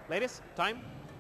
Ladies, time.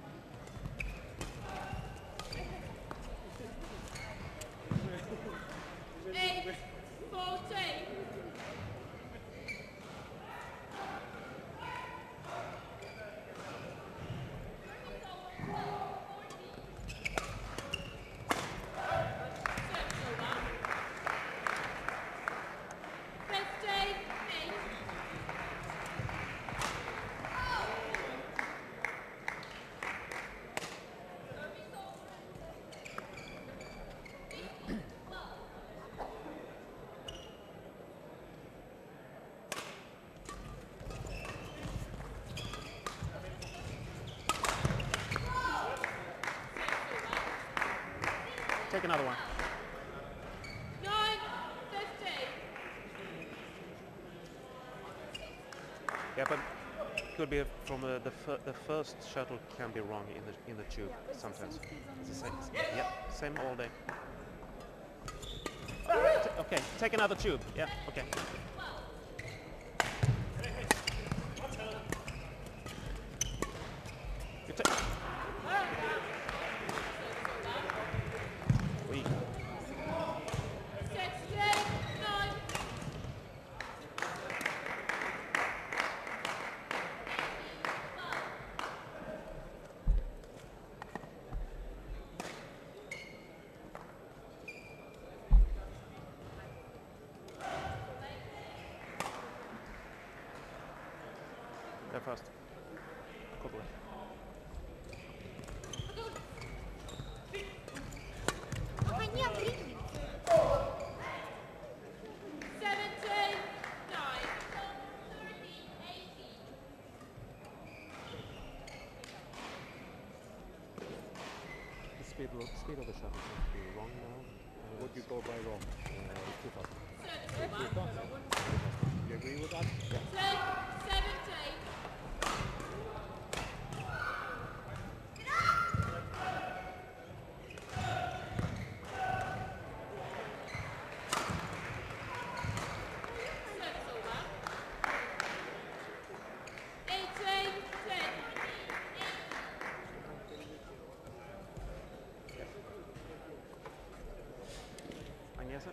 Take another one. 9:50. Yeah, but could be from the first shuttle can be wrong in the tube sometimes. It's the same. Yeah, same all day. Okay, take another tube. Yeah, okay. You take. Weak. 69. There first. Couple. The speed of the shuttle seems to be wrong now. What do you go by wrong? Too fast. You agree with that? Yeah. 17. Agnese?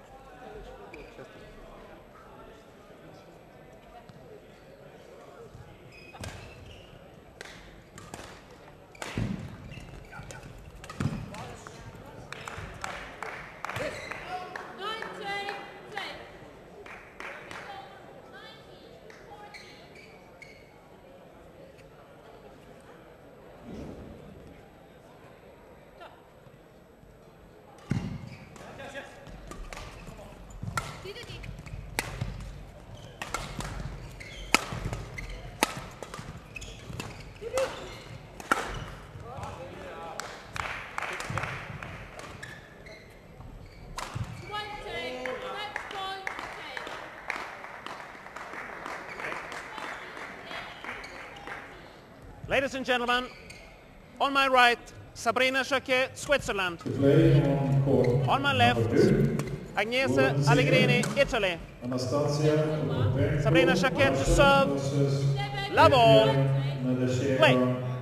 Ladies and gentlemen, on my right, Sabrina Jaquet, Switzerland. On my left, Agnese Allegrini, Italy. Sabrina Jaquet to serve. Love all. Play.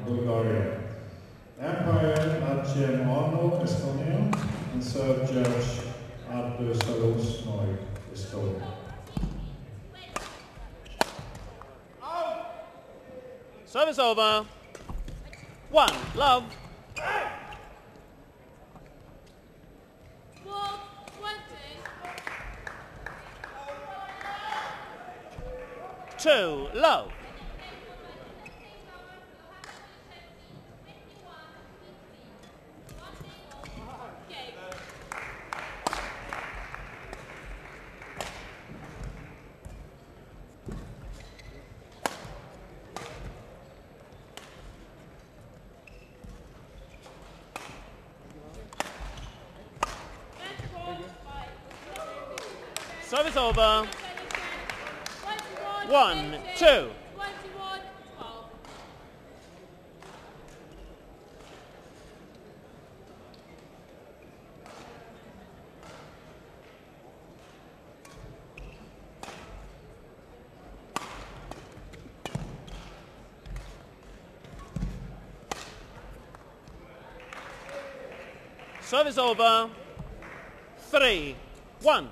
Umpire Arjen Arno, Estonia, and serve judge Artur Salosnoy, Estonia. Service over. 1, love. 2, love. Service over. 1, 2. Service over. 3-1.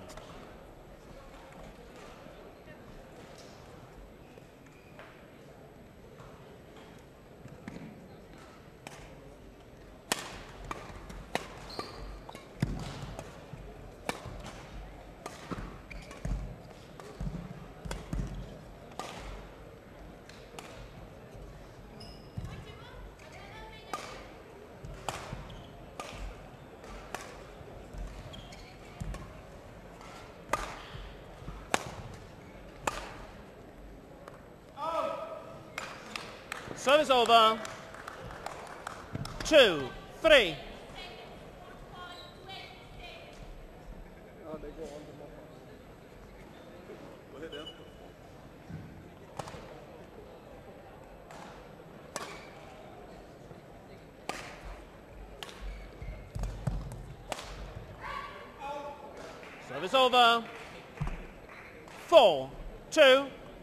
Service over. 2-3. Service over. 4-2.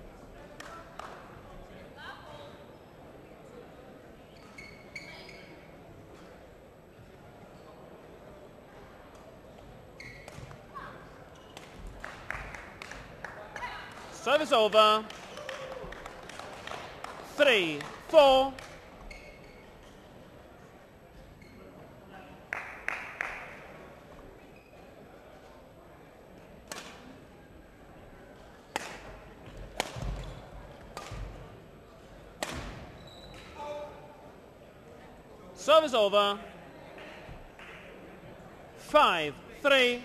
Service over. 3-4. Service over. 5-3.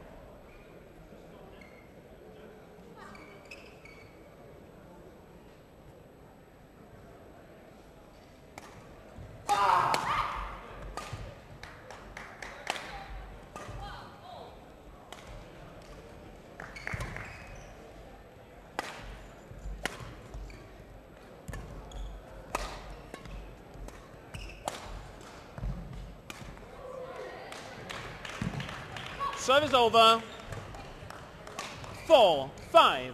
Service over. 4-5.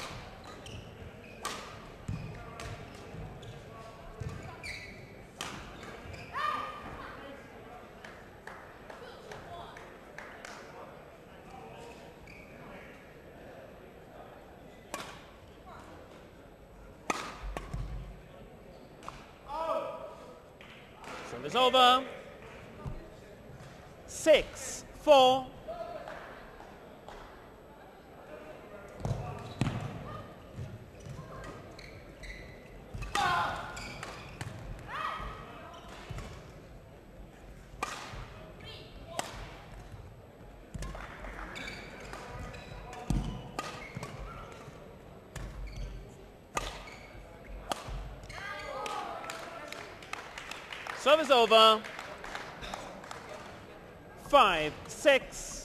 Service over. 6-4. Service over. 5-6.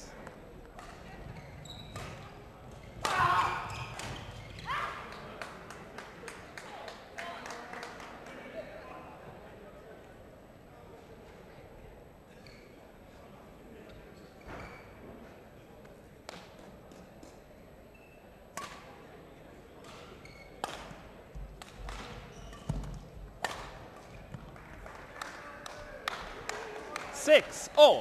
Six all.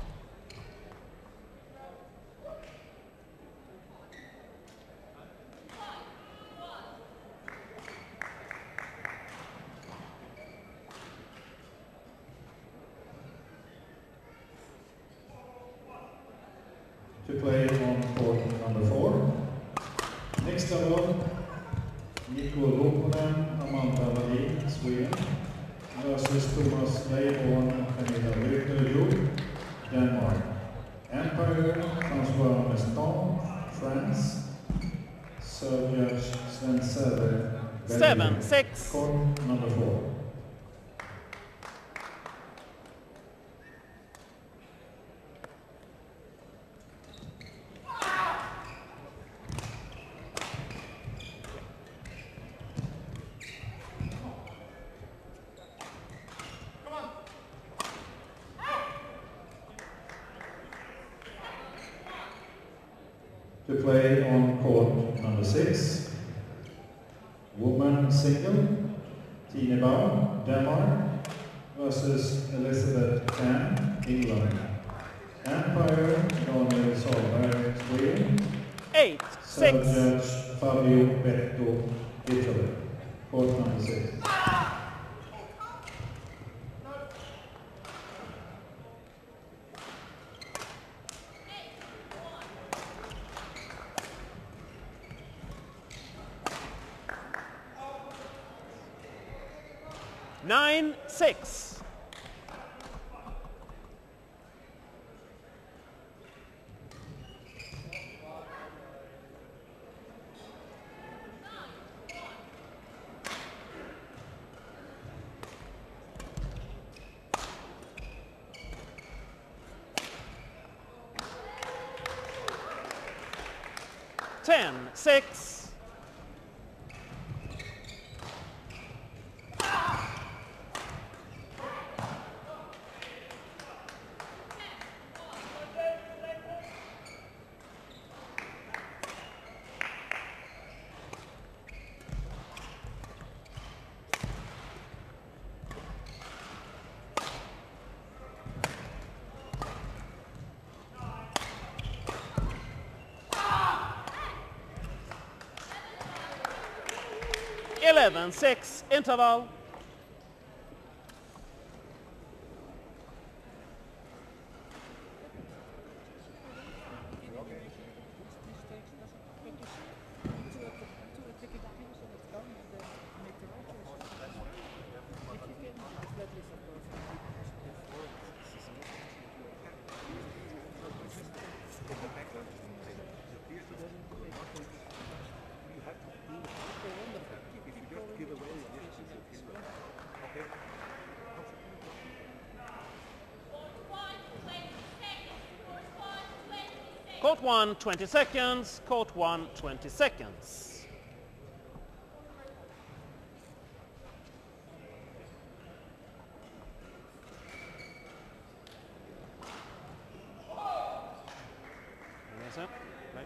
To play on court number 4. Next of all, Nicole Lopponen, Amanda Wallin, Sweden, versus Thomas Leiborn, Camilla Reuterjord, Denmark. Empire, François Meston, France. Serve judge Sven Sever, 7-6. court number 4. To play on court number 6, woman single, Tine Baum, Denmark, versus Elizabeth Tan, England. Umpire, Daniel Solberg, Sweden. 8, 6. Judge Fabio Betto, Italy. Court number 6. Nine, 6. Ten, 6. Eleven, 6, interval. Court 1, 20 seconds. Court 1, 20 seconds. Right.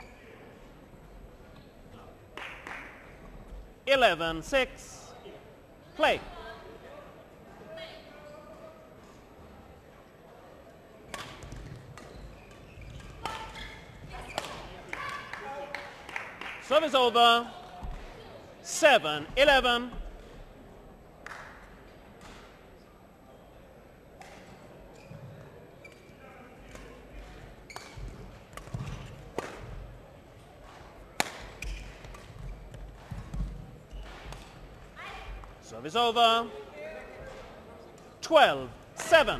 11, 6. Play. Service over. 7, 11. Service over. 12, 7.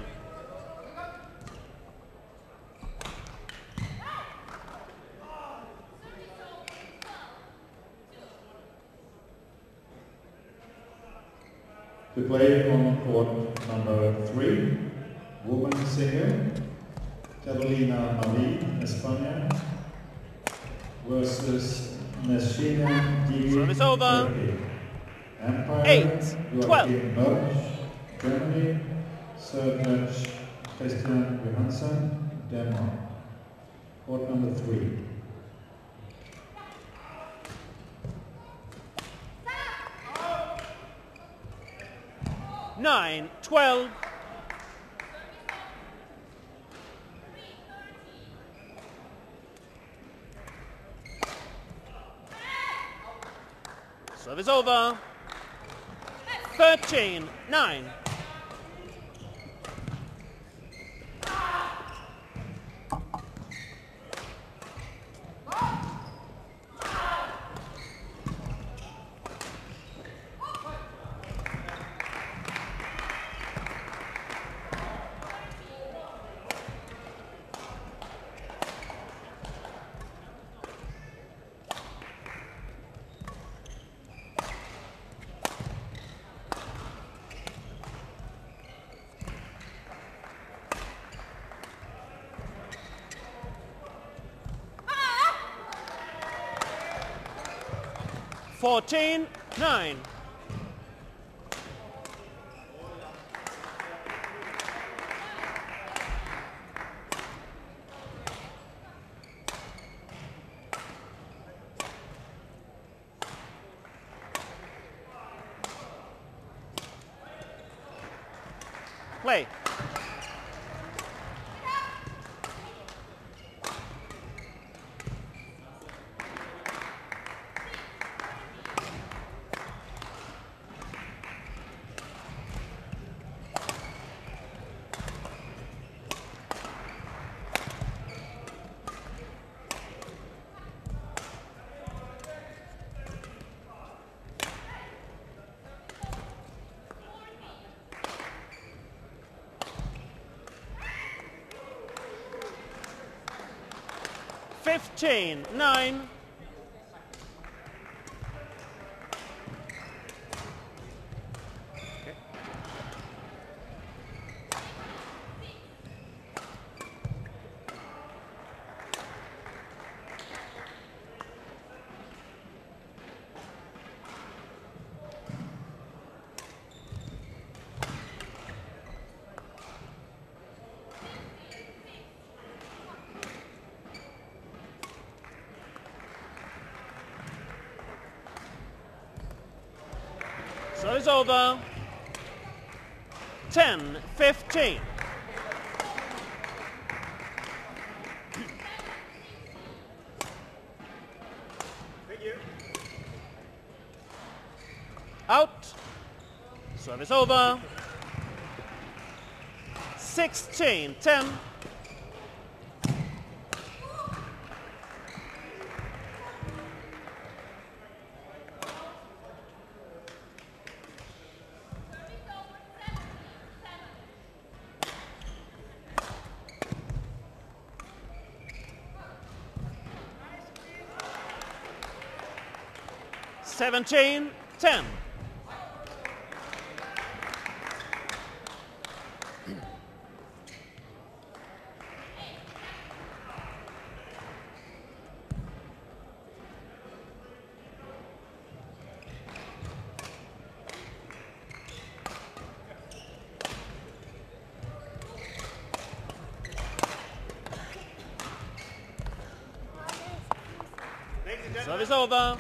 To play on court number 3, woman single, Carolina Marie, España, versus Messina Di. Service over. Empire, 8, 12. Merch, Germany, third match, Christian Johansson, Denmark. Court number 3. Nine, 12. Service over. 13, 9. Fourteen, 9. Play. 15-9. So it's over. 10-15. Out. Service over. 16-10. Seventeen, 10. Service over.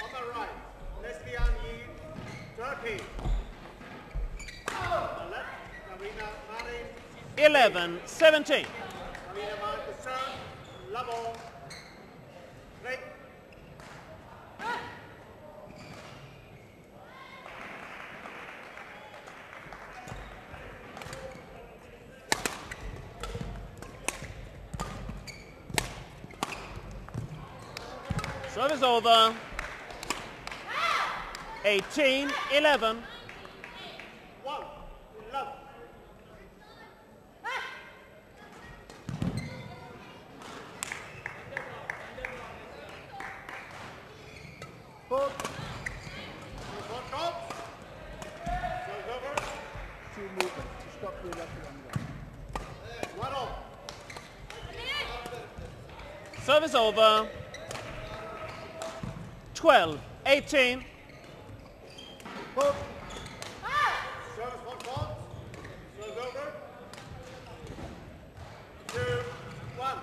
On left, Sabrina Jaquet. 11-17. Sabrina Jaquet, serve, level, break. Service over. 18-11. 1, love. Foot. Foot comes. Serves over. 2 movements to stop the left and right. 1 off. Service over. 12-18. Hook. Service 1 fault. Serves over. 2, 1.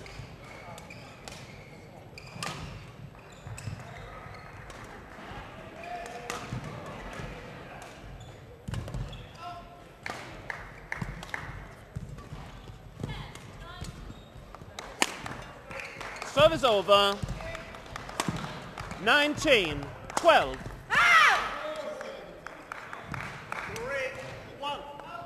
Service over. 19-12. 3, 1.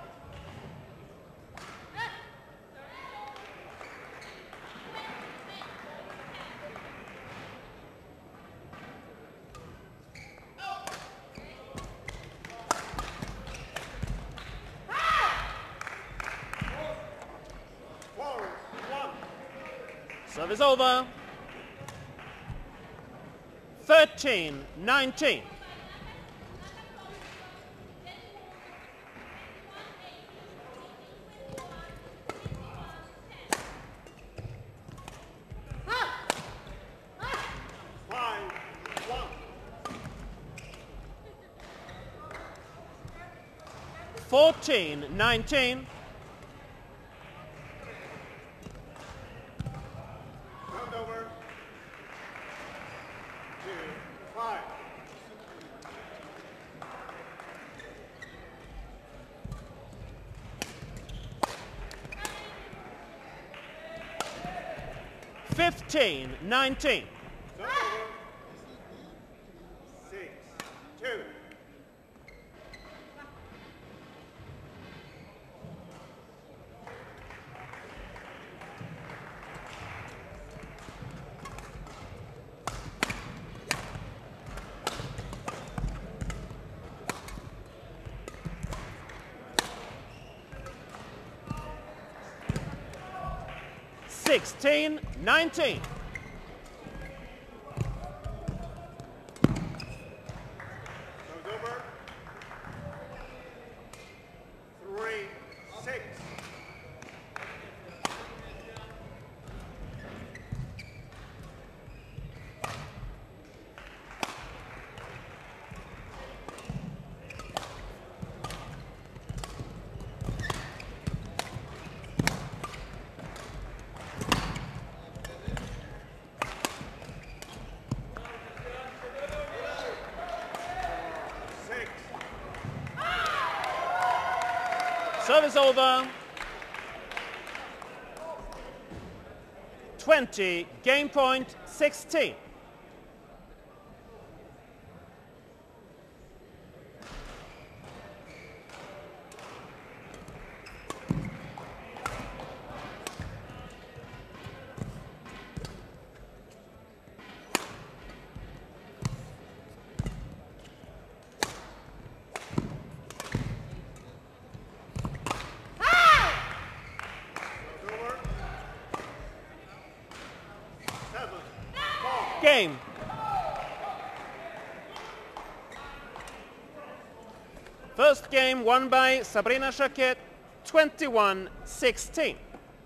Forward, 1. Service over. 13-19. Fourteen, 19. Round over. 2, 5. Fifteen, 19. Round over. 6, 2. Sixteen, 19. Service over. 20, game point 16. Game. First game won by Sabrina Jaquet, 21-16.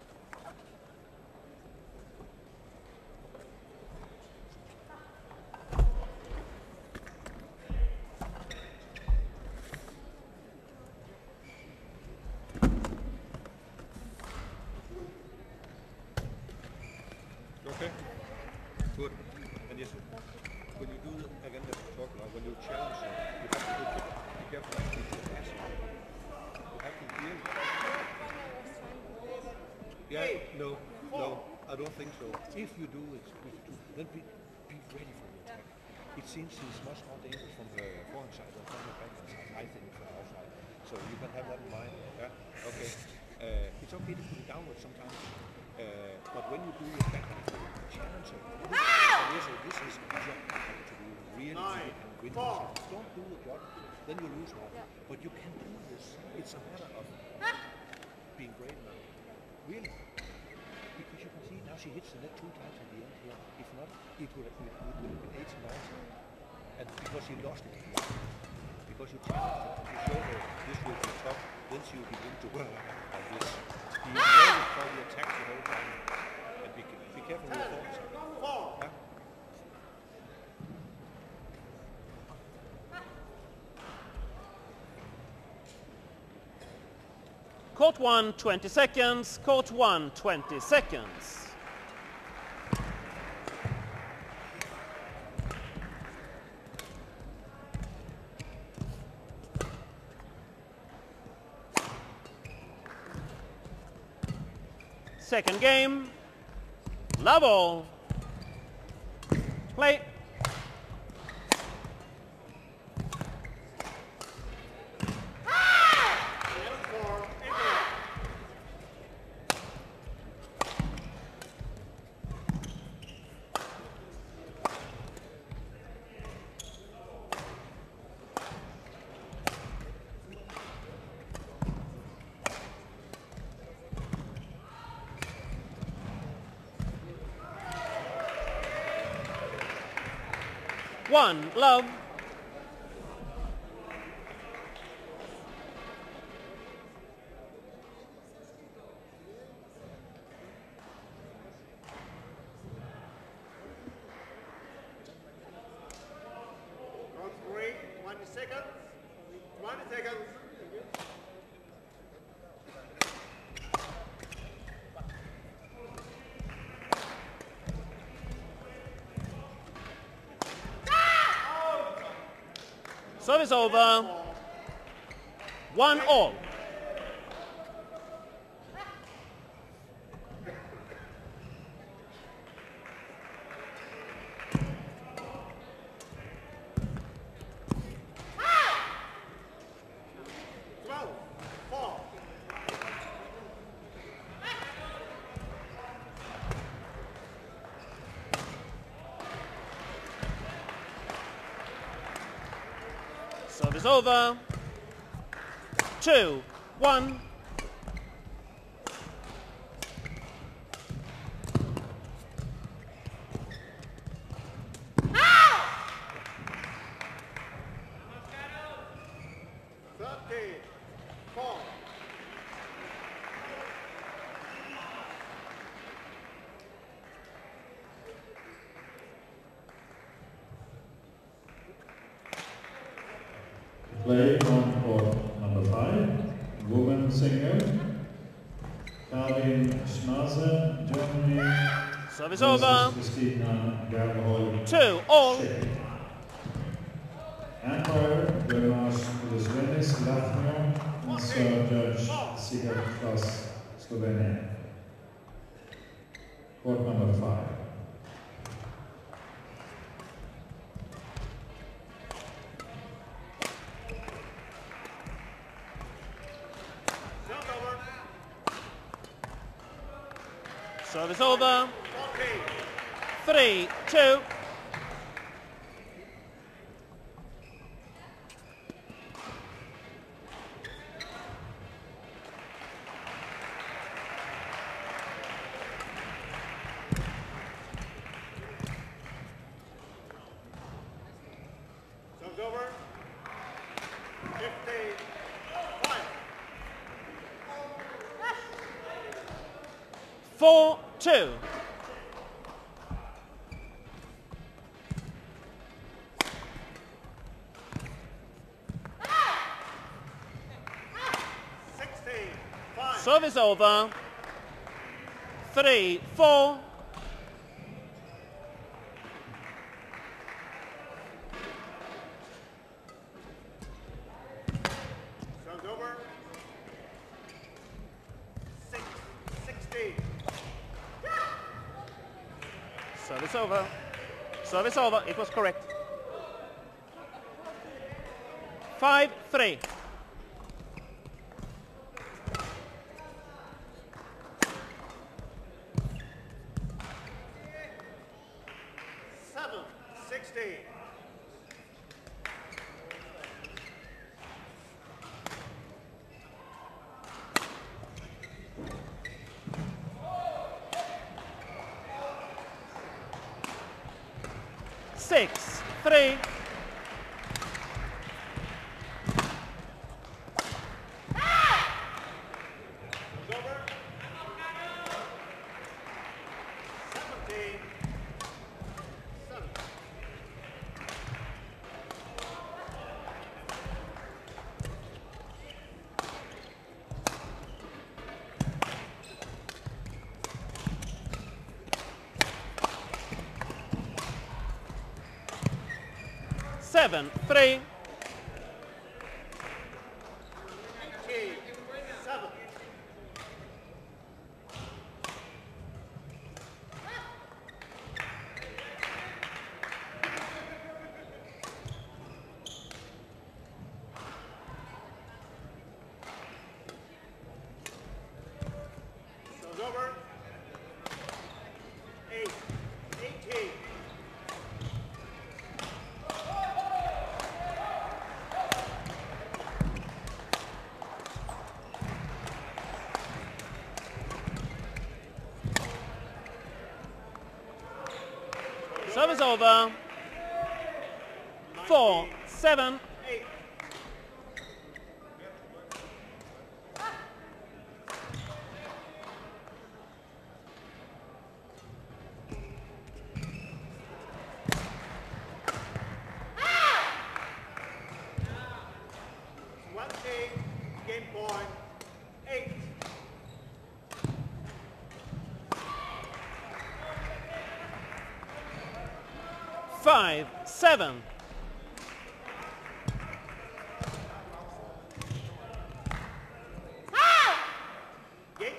Okay. Good. And yes, when you do again the talk about when you challenge, you have to be careful not to be passive. You have to really. Yeah, no, I don't think so. If you do it, then be ready for the attack. It seems he's much more dangerous from the forehand side than from the backhand side, I think, from outside. So you can have that in mind. Yeah, okay. It's okay to put it downwards sometimes. But when you do your backhand, challenge it. This is a job to do really and win. Don't do the job, then you lose one. But you can do this. It's a matter of being brave now. Really. Because you can see now she hits the net 2 times at the end here. If not, it would have been 8-9. And because she lost it, because you challenged her, you show her this will be tough, then she will begin to work like this. Be ready for the attack the whole time. And be careful with the forward side. Court 1, 20 seconds. Court 1, 20 seconds. Second game. Love all. Play. One, love. Court 3, 20 seconds. 20 seconds. Service over. 1-all. Service over. 2-1. Play on court number 5, women single. Karin Schnaze, Germany. Service over. 2-all. Empire, Bernard Svennis, Latvia. Serve judge Sigat plus Slovenia. Court number 5. Service over. 3-2. Serves over. 15-5. 4-2. Service over. 3-4. Serves over. 6-16. Service over. Service over. It was correct. 5-3. Six, 3. Over. 17. 7. Seven, 3. 7. Goes over. 8. 18. Service over. 4-7. 8. Game point. 8. 5-7. Game.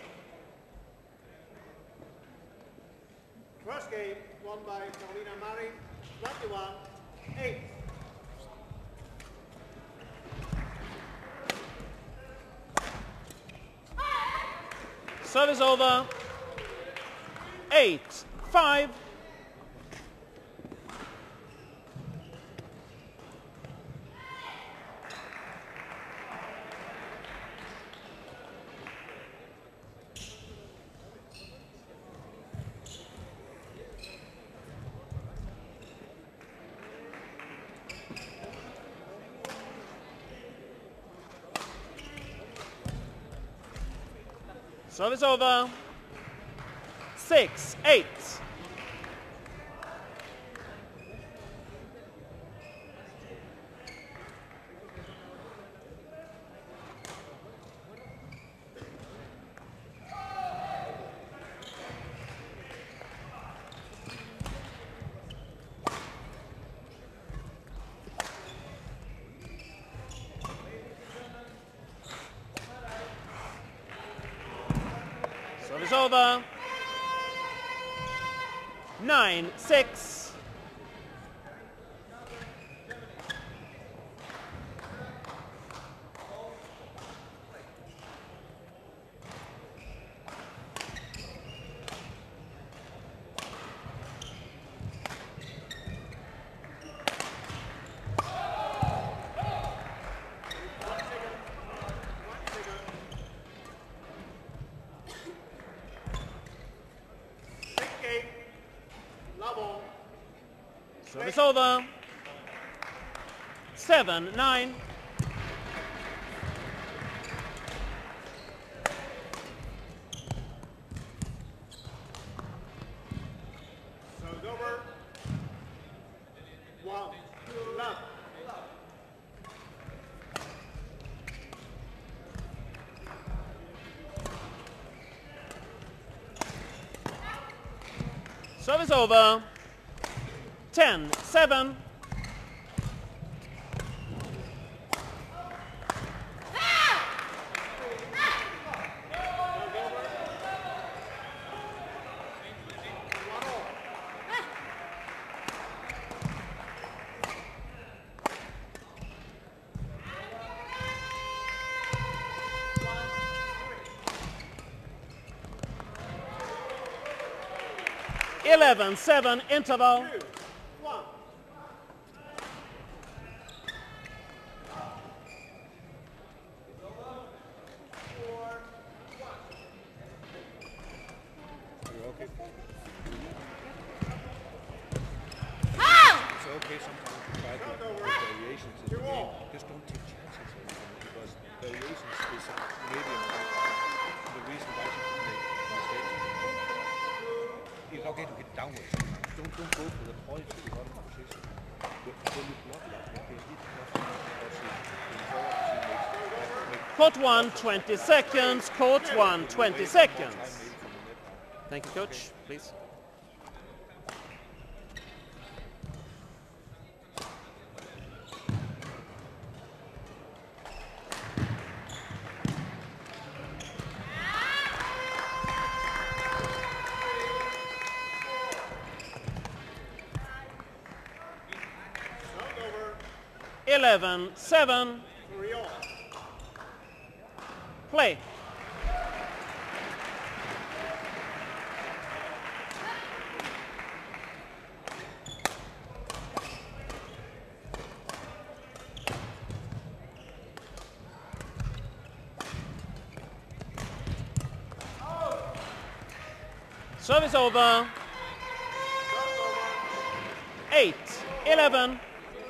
First game won by Sabrina Jaquet, 21-8. Service over. 8-5. Service over. 6-8. Service over. 9-6. Service over. 7-9. Serves over. 1, 2, love. Service over. 10-7. Seven interval. 2, 1. You're okay. It's okay sometimes to try to do variations in the game. Just don't take chances or anything, because variations is maybe the reason why you can make mistakes. It's okay to hit downwards sometimes. Don't go for the point to the bottom position. When you block that, you can hit Court 1, 20 seconds. Court 1, 20 seconds. Thank you, coach. Please. Serves over. 11-7. 3 all. Play. Service over. 8-11.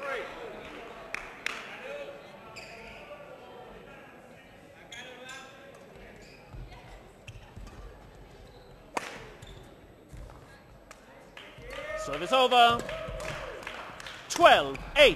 Service over. 12-8.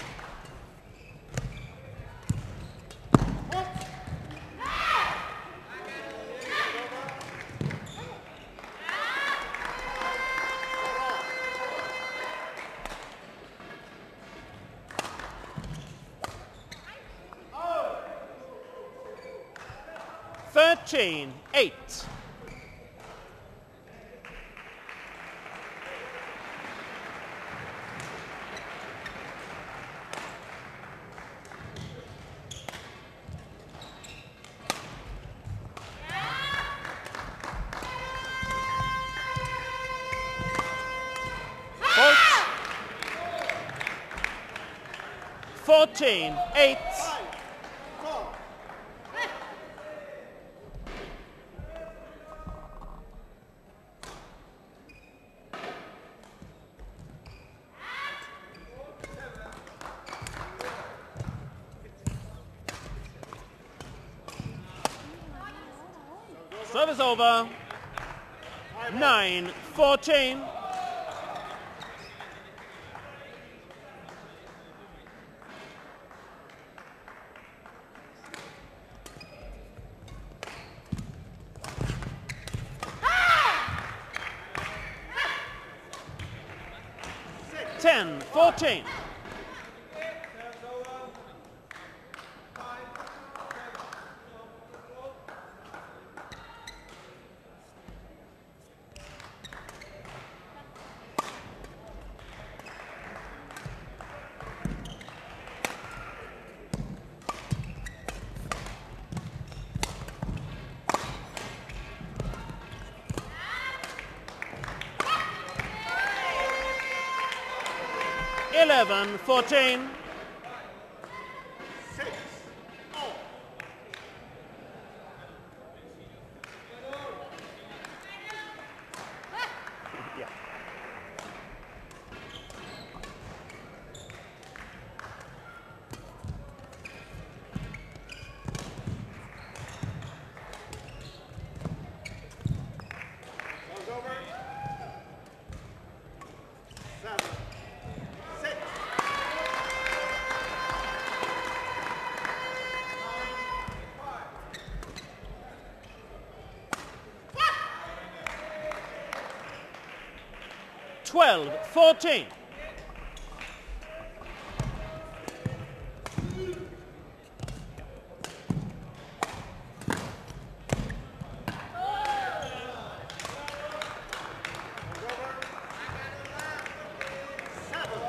Thirteen, 8. Fault. 14-8. Service over. 9-14. Ten, 14. 11-14. 6. All. Yeah. Goes over. 7. 6. 12-14. Goes over. 7.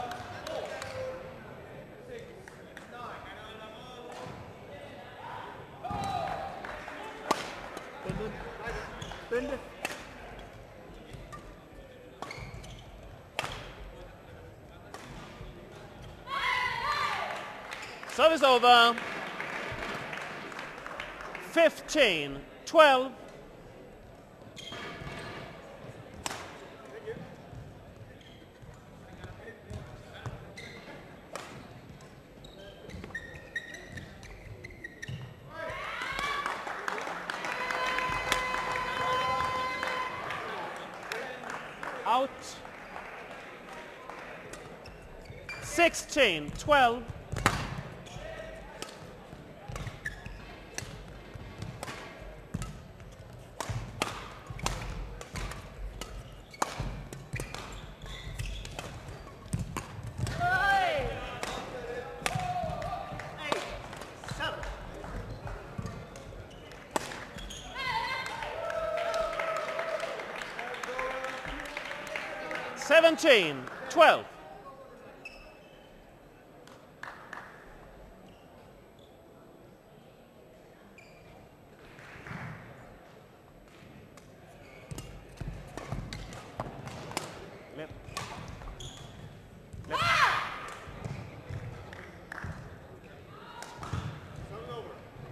Bente. Service over. 15-12. Out. 16-12. Oi! 8. 7. 17-12. Left. Left. Goes over.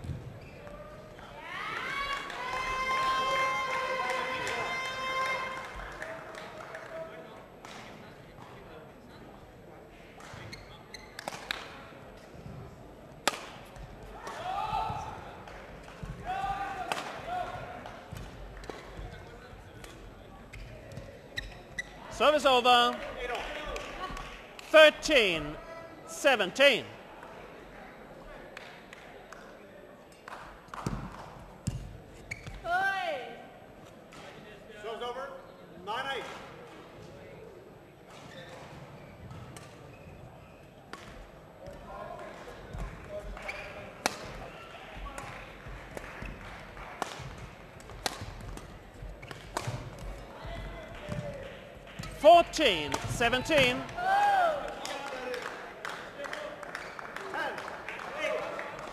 Service over. 8 all. 13-17. Oi! Goes over. 9-8. 14-17. 10. 8.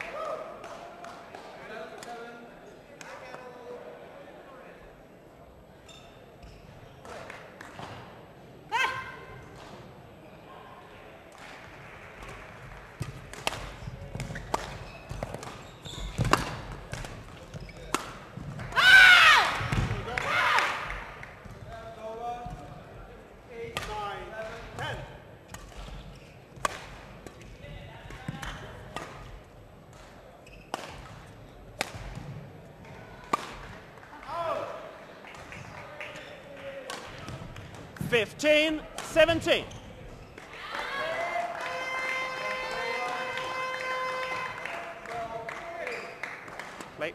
15-17. Play.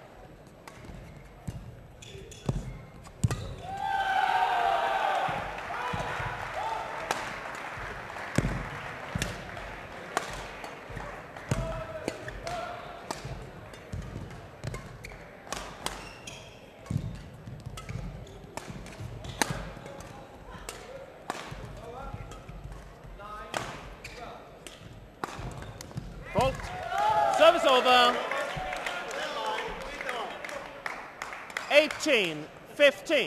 Fault. Service over. 18-15.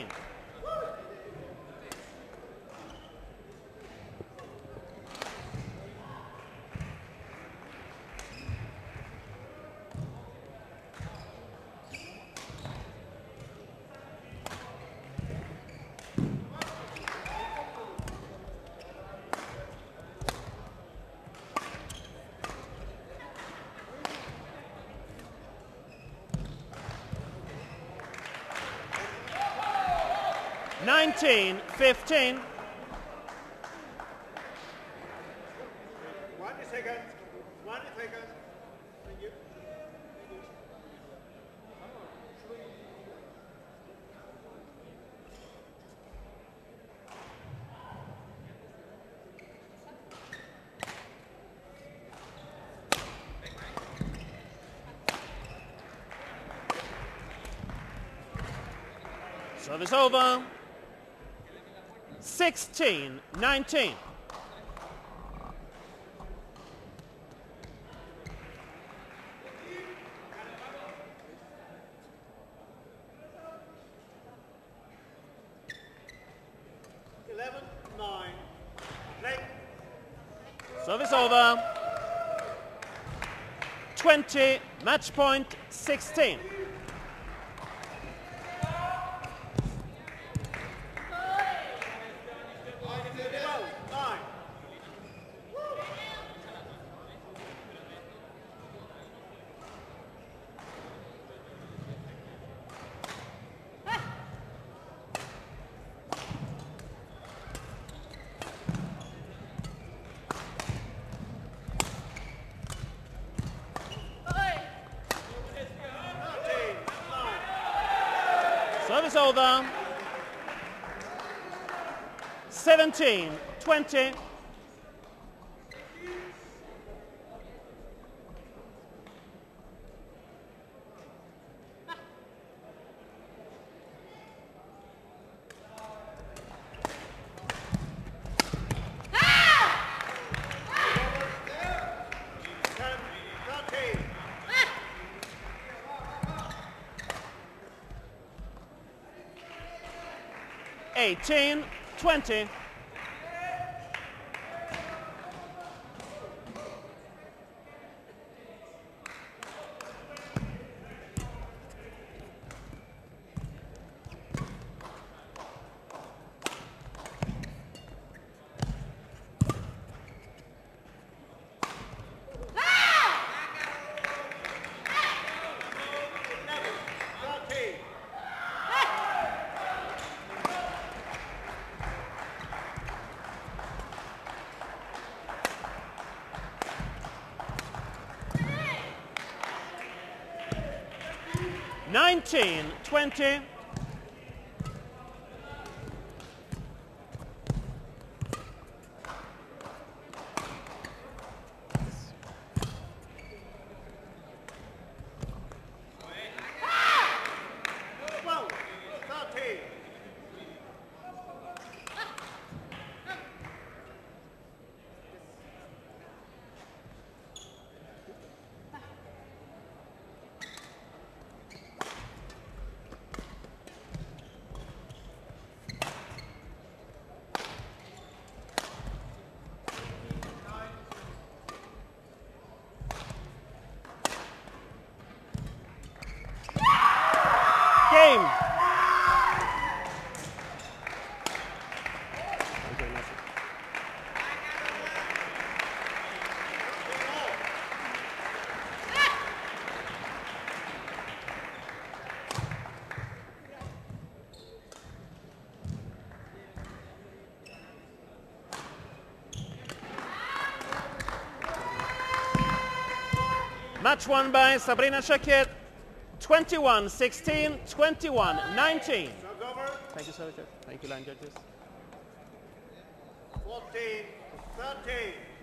19-15. 20 seconds. 20 seconds. Thank you. Service over. 16-19. Service over. 20, match point 16. Service over. 17-20. Eighteen, 20. Nineteen, 20. Game. Match won by Sabrina Jaquet. 21-16, 21-19. Thank you, sir. Thank you, line judges. 14-13.